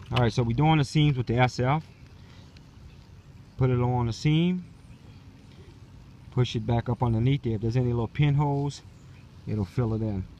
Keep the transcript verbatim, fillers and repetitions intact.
Alright, so we're doing the seams with the S F. Put it on the seam. Push it back up underneath there. If there's any little pinholes, it'll fill it in.